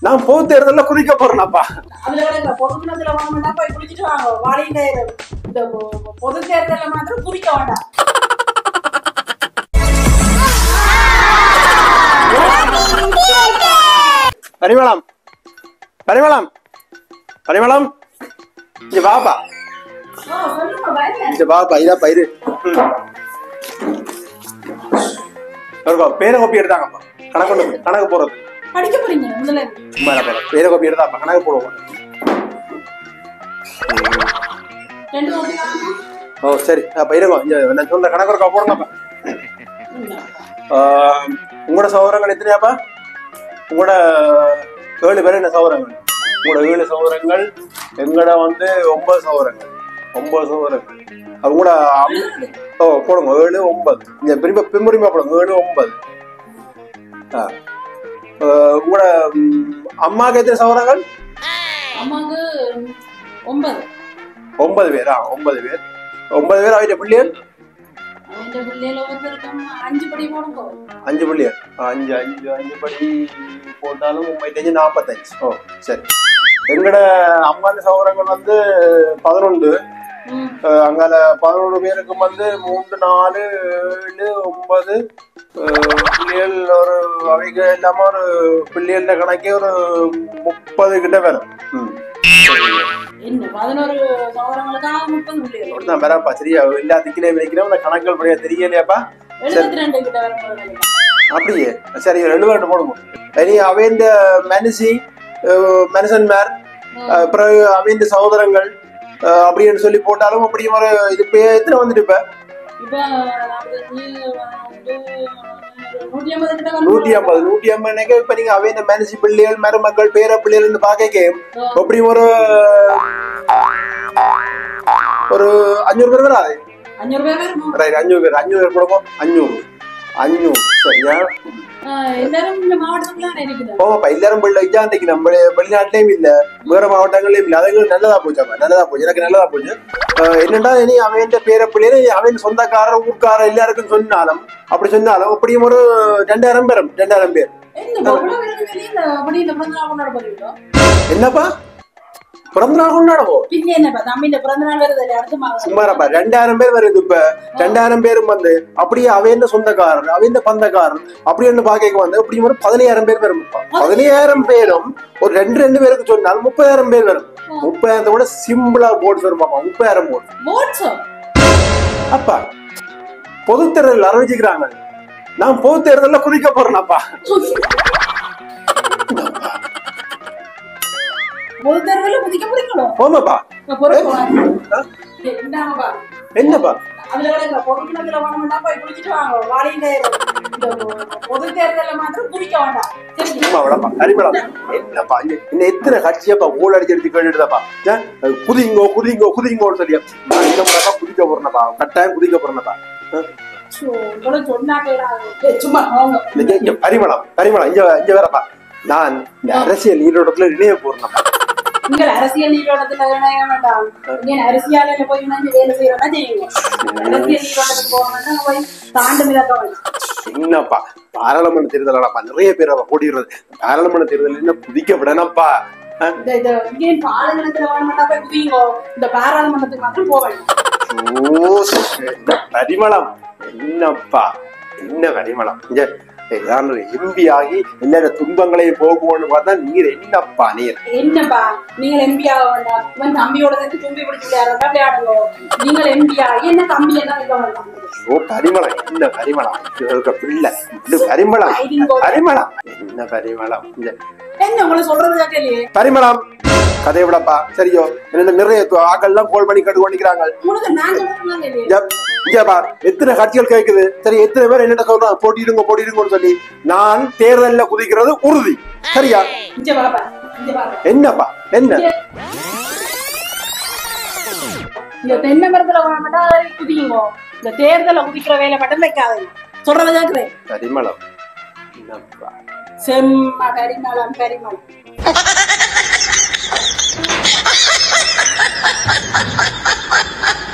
நான் பொது தேர்தலில் குதிக்க போறேன்ப்பா. அதுல பொதுக்குளத்துல வாங்க போய் குளிச்சுட்டு வாங்க. வாழையில இந்த பொது தேர்தலில் மாத்திரம் குதிக்க வேண்டாம். பரிமளம் பரிமளம் பரிமளம் இங்க பாப்பா, இங்க பாப்பா, இதா பயிரு பேர கோப்பி எடுத்தாங்கப்பா. கணக்கு போறது படிக்க போறீங்க முதல்ல. சும்மா பேர கோப்பி எடுத்தாப்பா, கணக்கு போடுவோம். ஓ சரி, பயிருங்க நான் சொல்ற கணக்கு இருக்கா போடுங்கப்பா. உங்களோட சௌரங்கள் எத்தனையாப்பா? உங்களோட 7 பேர் என்ன சௌரங்கள்? உங்களோட 7 சௌரங்கள், எங்கட 9 சௌரங்கள். 9 சௌரங்கள் அவங்க கூட. ஓ போடுங்க 7 9. இங்க பின்புரிமா போடுங்க 7 9. உங்களோட அம்மாவுக்கு எத்தனை சௌரங்கள்? அம்மாவுக்கு 9. 9 பேரா? 9 பேர். 9 பேர். அவருடைய பிள்ளைகள் 5 படி போடுங்க. 5 பிள்ளைகள். 5 படி போட்டாலும் 45. ஓ சரி. எங்கட அம்மாண்ட சௌரங்கள் 11. அங்கால 11 பேருக்கு 3 4 7 9 பிள்ளைகள். ஒரு அவைக்கு இல்லாம ஒரு பிள்ளைகள கணக்கே ஒரு 30 கிட்ட வரும். சரியா எல்லாத்துக்கிலே வைக்கிறோம். கணக்குகள் படியா தெரியலையாப்பா? அப்படியே சரி 72 போடுங்க. இனி அவைந்த மனுஷன்மார், பிறகு அவைந்த சகோதரங்கள் அப்படின்னு சொல்லி போட்டாலும் அப்படி ஒரு இது எத்தனை வந்துட்டு இப்ப 150. இப்ப நீங்க அவைந்த மனுஷி பிள்ளைகள், மருமக்கள், பேர பிள்ளைகள் பாக்க அப்படி ஒரு 500 பேர் வராது. 500 பேர் கொடுப்போம். 500 சரியா? எல்லாரும் வெளிநாட்டிலயும் இல்ல, வேற மாவட்டங்களையும் இல்ல. அது நல்லதா போச்சாப்பா, நல்லதா போச்சு. எனக்கு நல்லதா போச்சு. என்னண்டா இனி அவன் பேர பிள்ளைல அவன் சொந்தக்காரர் ஊர்க்காரர் எல்லாருக்கும் சொன்னாலும் அப்படி சொன்னாலும் அப்படியும் ஒரு 2000 பேர். 2000 பேர். என்னப்பா பிறந்த நாள் கொண்டாடுவோம்? சும்மாப்பா 2000 பேர் வருது. இப்ப 2000 பேரும் அப்படியே அவன் சொந்தக்காரர், அவன் பந்தக்காரர் அப்படின்னு பாக்க அப்படி ஒரு 15000 பேர் வரும். 15000 பேரும் ஒரு 2 பேருக்கு சொன்னால் 30000 பேர் வரும். 30000 கூட சிம்பிளா போட்டு வரும். 30000 போட்டு அப்பா பொது தேர்தல் அறிவிச்சுக்கிறாங்க. நான் பொது தேர்தலில் குதிக்க போறேன்ப்பா. போமாப்பா. என்னப்பா எத்தனை கட்சியப்பா ஊழல் அடிச்சு எடுத்து கேட்டுதாப்பா குதிங்கோ குதிங்கோ குதிங்கோன்னு சொல்லியா? நான் இந்த முறைப்பா குதிக்க போறேன்ப்பா, கட்டாயம் குதிக்க போறேன்ப்பா. பரிமளம் பரிமளம் இங்க வேறப்பா. நான் இந்த அரசியல் நீரோட்டத்துல இணைய போறேன்ப்பா. அரசியல் நீரோட்டத்துல இணைய வேண்டாம். அரசியல் போய் வேலை செய்யறதா செய்யுங்க. அரசியல் நீரோட்டத்துக்கு போகணும்னா போய் தாண்டு மிதக்க வேண்டாம். என்னப்பா பாராளுமன்ற தேர்தலாப்பா, நிறைய பேர் அவ கூடிடுறது. பாராளுமன்ற தேர்தல் என்ன குதிக்கப்படனப்பா? பாராளுமன்றத்துல வேணும்னா போய் குதிங்கோ. இந்த பாராளுமன்றத்துக்கு மட்டும் போக வேண்டாம். பரிமளம் என்னப்பா, என்ன பரிமளம்? எம்பி ஆகி எல்லார துன்பங்களையும் போகும்னு பார்த்தா நீர் என்னப்பா? நீர் என்னப்பா நீங்க எம்பி ஆக வேண்டாம். இவன் தம்பியோட சேர்த்து தும்பி பிடிச்சு விளையாடுங்க. நீங்க எம்பி ஆகி என்ன தம்பி என்ன வைக்க வேண்டாம். ஓ பரிமளம் என்ன பரிமளம்? பிள்ளை பரிமளம் பரிமளம் என்ன பரிமளம்? என்ன உங்களை சொல்றது கேட்கலையே. பரிமளம் கதையை விடப்பா சரியோ? என்ன நிறைய ஆக்கள் எல்லாம் கோல் பண்ணி கட்டு கொண்டிருக்கிறாங்க. எத்தனை கட்சிகள் கேட்குது. சரி எத்தனை பேர் என்ன சொல்றாங்க? போட்டிடுங்க போட்டிடுங்கன்னு சொல்லி நான் தேர்தலில் குதிக்கிறது உறுதி. சரியா? என்னப்பா என்ன இந்த தென்னை மரத்துல குதிங்க. இந்த தேர்தல குதிக்கிற வேலை மட்டும் வைக்காதீங்க. சொல்றத கேக்குறேன். பரிமளம் செம்ம பரிமளம் பரிமளம்